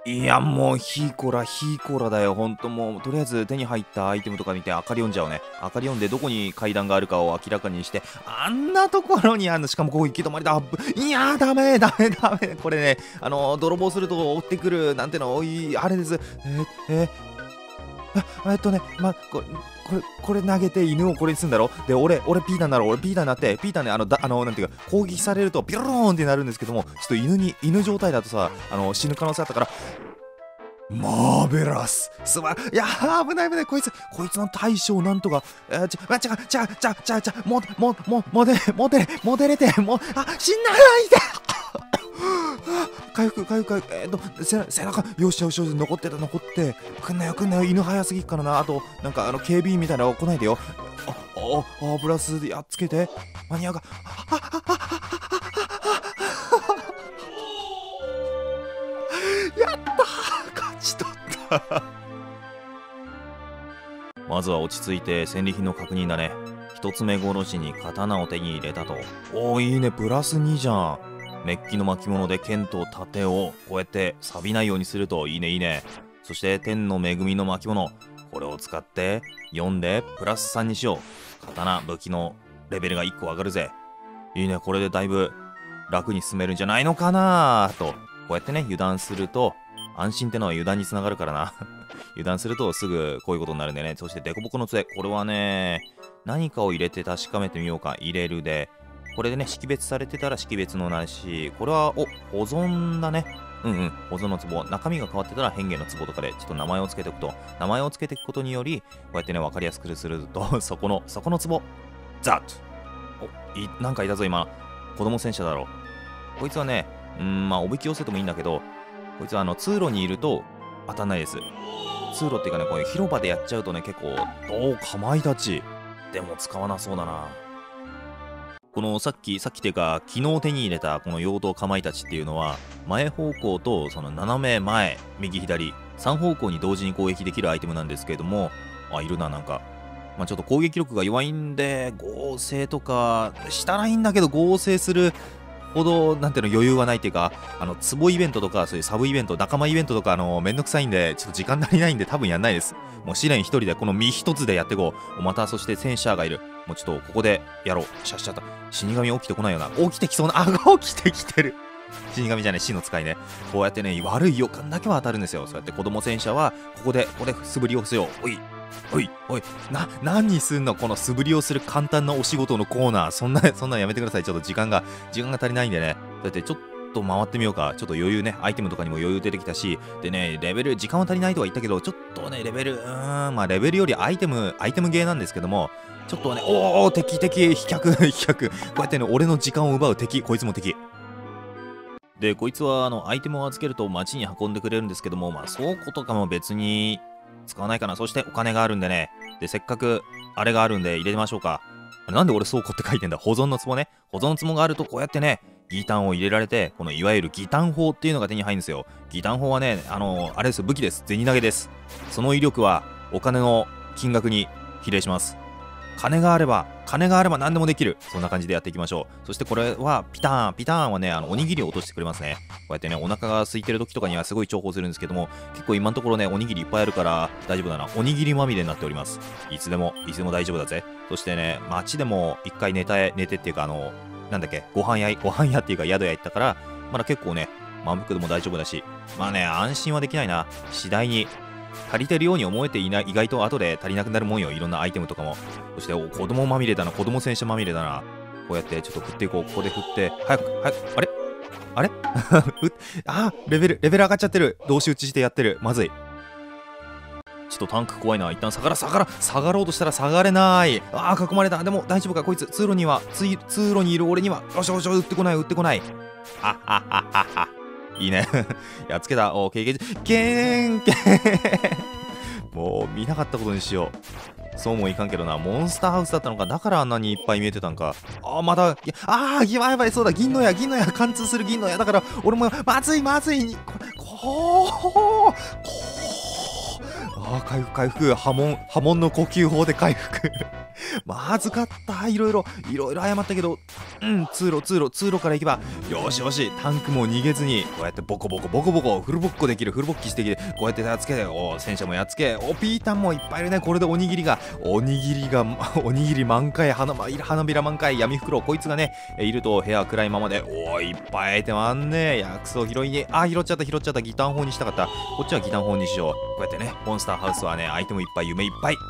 いや、もうヒーコラヒーコラだよ。ほんともう、とりあえず手に入ったアイテムとか見て明かり読んじゃうね。明かり読んでどこに階段があるかを明らかにして、あんなところにあんの、しかもここ行き止まりだ。いやー、ダメダメダメ。これね、泥棒すると追ってくる、なんての、あれです。これ投げて犬をこれにするんだろ。で、俺ピーターなら、俺ピーターになって、ピーターね、なんていうか、攻撃されるとピローンってなるんですけども、ちょっと犬状態だとさ、死ぬ可能性あったから、マーベラスいやー、危ない危ない。こいつの対処をなんとか、モデれて、死んなないで回復。背中、よし、残って。来んなよ、犬早すぎっからな。あと、なんか、警備員みたいなの来ないでよ。ブラスやっつけて。間に合うか。やったー、勝ち取ったまずは落ち着いて戦利品の確認だね。一つ目殺しに刀を手に入れたと。いいね、プラス2じゃん。メッキの巻物で剣と盾をこうやって錆びないようにするといいね。そして天の恵みの巻物、これを使って4でプラス3にしよう。刀武器のレベルが1個上がるぜ。いいね、これでだいぶ楽に進めるんじゃないのかなと。こうやってね、油断すると、安心ってのは油断につながるからな油断するとすぐこういうことになるんでね。そしてデコボコの杖、これはね、何かを入れて確かめてみようか。入れるで、これでね、識別されてたら識別のなし、これは保存だね。保存の壺。中身が変わってたら変化の壺とかでちょっと名前を付けておくと、名前を付けていくことにより、こうやってね、分かりやすくするとそこの壺、ザッと。なんかいたぞ今。子供戦車だろ。こいつはね、おびき寄せてもいいんだけど、こいつは通路にいると当たんないです。通路っていうかね、こういう広場でやっちゃうとね、結構、かまいたち。でも使わなそうだな。このさっきっていうか、昨日手に入れたこの陽動かまいたちっていうのは、前方向とその斜め前、右左、3方向に同時に攻撃できるアイテムなんですけれども、いるな、なんか。ちょっと攻撃力が弱いんで、合成とかしたらいいんだけど、合成するほど、なんていうの、余裕はないっていうか、ツボイベントとか、そういうサブイベント、仲間イベントとか、めんどくさいんで、ちょっと時間足りないんで、多分やんないです。もう試練一人で、この身一つでやっていこう。また、そして戦車がいる。もうちょっと、ここでやろう。シャッシャッと。死神起きてこないよな。起きてきそうな。起きてきてる。死神じゃない、死の使いね。こうやってね、悪い予感だけは当たるんですよ。そうやって子供戦車は、ここで素振りをせよう。おい、何すんのこの素振りをする簡単なお仕事のコーナー。そんなんやめてください。ちょっと時間が足りないんでね。だってちょっと回ってみようか。ちょっと余裕ね。アイテムとかにも余裕出てきたし。でね、レベル、時間は足りないとは言ったけど、ちょっとね、レベル、レベルよりアイテムゲーなんですけども、ちょっとね、敵、飛脚。こうやってね、俺の時間を奪う敵。こいつも敵。で、こいつはアイテムを預けると街に運んでくれるんですけども、倉庫とかも別に使わないかな。そしてお金があるんでね。で、せっかくあれがあるんで入れましょうか。なんで俺倉庫って書いてんだ。保存の壺ね。保存の壺があるとこうやってね、ギタンを入れられて、このいわゆるギタン砲っていうのが手に入るんですよ。ギタン砲はね、あれです、武器です。銭投げです。その威力はお金の金額に比例します。金があれば何でもできる。そんな感じでやっていきましょう。そしてこれはピターンはね、おにぎりを落としてくれますね。こうやってね、お腹が空いてる時とかにはすごい重宝するんですけども、結構今のところね、おにぎりいっぱいあるから大丈夫だな。おにぎりまみれになっております。いつでも大丈夫だぜ。そしてね、街でも一回寝てっていうか、なんだっけ、ご飯屋っていうか宿屋行ったから、まだ結構ね、満腹でも大丈夫だし、安心はできないな。次第に足りてるように思えていない。意外と後で足りなくなるもんよ。いろんなアイテムとかも。そして子供まみれだな。子供戦車まみれだな。こうやってちょっと振っていこう。ここで振って早くあれレベル上がっちゃってる。同士打ちしてやってる。まずい。ちょっとタンク怖いな。一旦下がろうとしたら下がれない。囲まれた。でも大丈夫か。こいつ通路にいる俺には、よし打ってこない。いいねやっつけた。ケンもう見なかったことにしよう。そうもいかんけどな。モンスターハウスだったのか。だからあんなにいっぱい見えてたんか。まだやばい。そうだ、銀の矢貫通する銀の矢だから。俺もまずい回復波紋の呼吸法で回復まずかった。いろいろ謝ったけど、 通路から行けば、よしよし、タンクも逃げずに、こうやってボコボコ、フルボッキしてきて、こうやってやっつけて、戦車もやっつけ、ピータンもいっぱいいるね。これでおにぎり満開、花びら満開、闇袋、こいつがね、いると部屋暗いままで、いっぱいてまんね。薬草拾いに、拾っちゃった、ギター砲にしたかった。こっちはギター砲にしよう。こうやってね、モンスターハウスはね、アイテムいっぱい、夢いっぱい。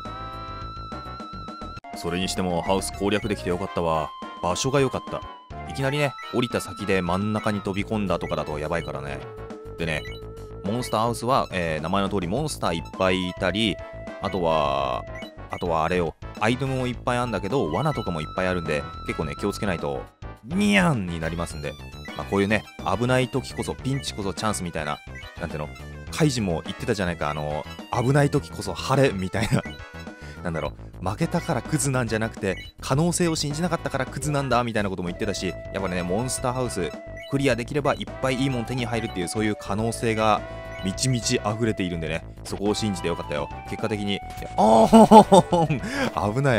それにしても、ハウス攻略できてよかったわ。場所が良かった。いきなりね、降りた先で真ん中に飛び込んだとかだとやばいからね。でね、モンスターハウスは、名前の通りモンスターいっぱいいたり、あとはあれよ、アイテムもいっぱいあるんだけど、罠とかもいっぱいあるんで、結構ね、気をつけないと、ニャンになりますんで、こういうね、危ない時こそ、ピンチこそチャンスみたいな、なんていうの、カイジも言ってたじゃないか、危ない時こそ晴れみたいな。なんだろう、負けたからクズなんじゃなくて、可能性を信じなかったからクズなんだみたいなことも言ってたし、やっぱりね、モンスターハウスクリアできればいっぱいいいもん手に入るっていう、そういう可能性が満ち溢れているんでね、そこを信じてよかったよ。結果的に、危ない。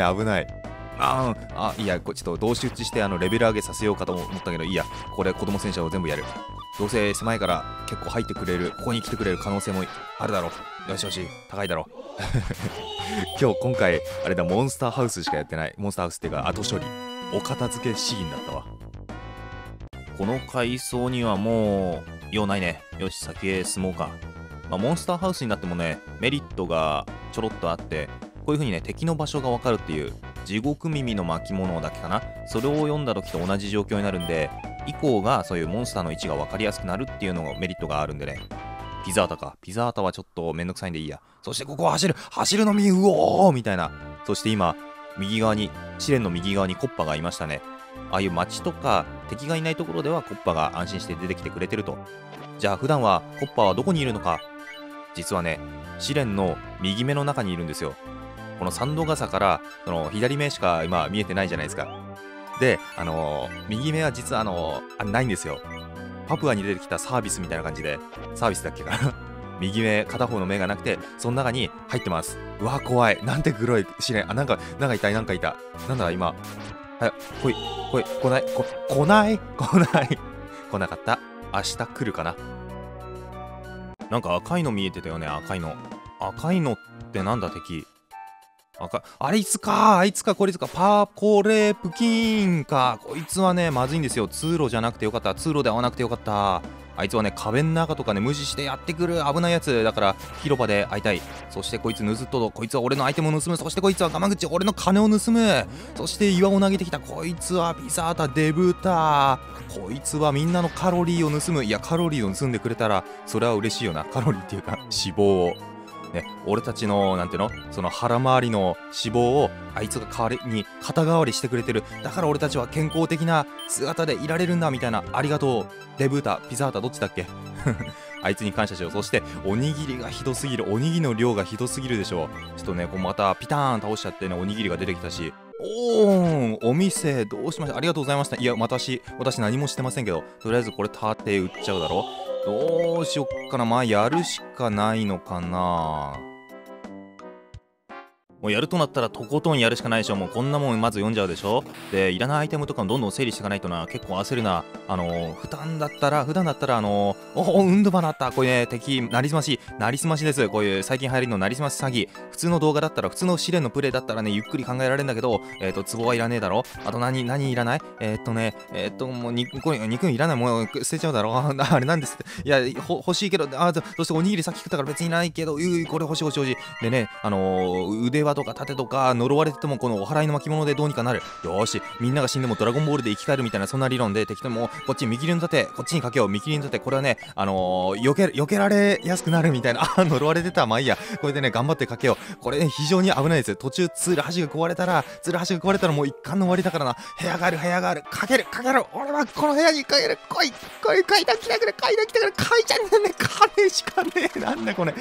いや、ちょっと同士打ちしてレベル上げさせようかと思ったけど、いいや、これ子供戦車を全部やる。どうせ狭いから結構入ってくれる、ここに来てくれる可能性もあるだろう。よし、高いだろう。今回あれだ、モンスターハウスしかやってない。モンスターハウスっていうか後処理、お片付けシーンだったわ。この階層にはもう用ないね。よし、先へ進もうか。モンスターハウスになってもね、メリットがちょろっとあって、こういう風にね、敵の場所がわかるっていう、地獄耳の巻物だけかな、それを読んだ時と同じ状況になるんで、以降がそういうモンスターの位置が分かりやすくなるっていうのがメリットがあるんでね。ピザータはちょっとめんどくさいんでいいや。そしてここを走るのみ、うおーみたいな。そして今、試練の右側にコッパがいましたね。ああいう街とか敵がいないところではコッパが安心して出てきてくれてると。じゃあ普段はコッパはどこにいるのか。実はね、試練の右目の中にいるんですよ。このサンド傘からその左目しか今見えてないじゃないですか。で、右目は実はないんですよ。パプアに出てきたサービスみたいな感じで、サービスだっけかな。右目、片方の目がなくて、その中に入ってます。うわ、怖い。なんて黒い試練。なんかいた。なんだ、今。来なかった。明日来るかな。なんか赤いの見えてたよね、赤いのってなんだ、敵。あいつか、こいつか、パーコレプキンか。こいつはね、まずいんですよ。通路じゃなくてよかった。通路で会わなくてよかった。あいつはね、壁の中とかね、無視してやってくる危ないやつだから、広場で会いたい。そしてこいつこいつは俺のアイテムを盗む。そしてこいつはガマ口、俺の金を盗む。そして岩を投げてきた。こいつはピザータ、デブタ。こいつはみんなのカロリーを盗む。いや、カロリーを盗んでくれたら、それは嬉しいよな。カロリーっていうか、脂肪を。ね、俺たちのなんていうの、その腹回りの脂肪をあいつが肩代わりしてくれてる。だから俺たちは健康的な姿でいられるんだみたいな。ありがとうデブータ、ピザータ、どっちだっけ。あいつに感謝しよう。そしておにぎりがひどすぎる。おにぎりの量がひどすぎるでしょ。ちょっとね、こうまたピターン倒しちゃってね、おにぎりが出てきたし。お店どうしました。ありがとうございました。いや、私何もしてませんけど、とりあえずこれ縦打っちゃうだろ。どうしよっかな。やるしかないのかな。もうやるとなったらとことんやるしかないでしょ。もうこんなもんまず読んじゃうでしょ。で、いらないアイテムとかもどんどん整理していかないとな。結構焦るな。普段だったらウンドバだった。こういうね、敵、なりすましです。こういう最近流行りのなりすまし詐欺。普通の動画だったら、普通の試練のプレイだったらね、ゆっくり考えられるんだけど、壺はいらねえだろ。あと何いらない。もう肉いらない。もう捨てちゃうだろ。あれなんですって。いや、欲しいけど、そしておにぎりさっき食ったから別にないけど、これ欲しい。でね、腕輪とか盾とか呪われててもこのお祓いの巻物でどうにかなる。よーし、みんなが死んでもドラゴンボールで生き返るみたいな、そんな理論で敵ともこっち見切りの盾、こっちにかけよう。見切りの盾、これはね、避けられやすくなるみたいな。呪われてた。まあいいや、これでね頑張ってかけよう。これね、非常に危ないです。途中ツルハシが壊れたらもう一貫の終わりだからな。部屋がある。かける。俺はこの部屋にかける。来い階段来てくれ。階じゃねえね。金しかねえ。なんだこれ。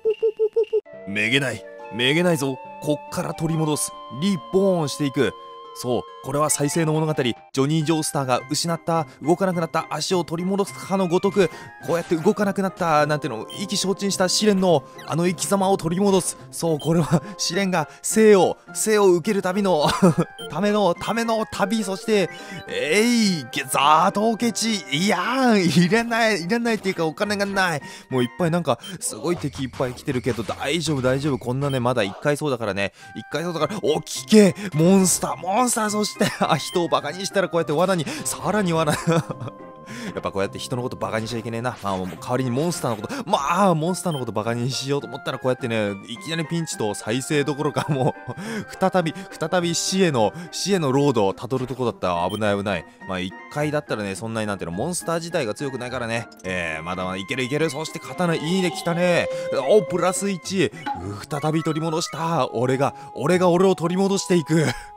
めげないぞ。こっから取り戻す。リボーンしていく。 そう、これは再生の物語。ジョニー・ジョースターが失った動かなくなった足を取り戻すかのごとく、こうやって動かなくなったなんていうの意気消沈した試練のあの生き様を取り戻す。そう、これは試練が生を受けるためのための旅。そしてザートーケチ、いやー入れないっていうか、お金がない。もういっぱいなんかすごい敵いっぱい来てるけど、大丈夫、こんなねまだ1回そうだからね、お聞けモンスター。そして人をバカにしたらこうやってさらに罠やっぱこうやって人のことバカにしちゃいけねえな。まあもう代わりにモンスターのことバカにしようと思ったら、こうやってねいきなりピンチと再生どころか、もう再び死へのロードをたどるとこだった。危ない。まあ1回だったらね、そんなになんていうのモンスター自体が強くないからね、まだまだいける。そして刀、いいね、来たね。プラス1。再び取り戻した。俺を取り戻していく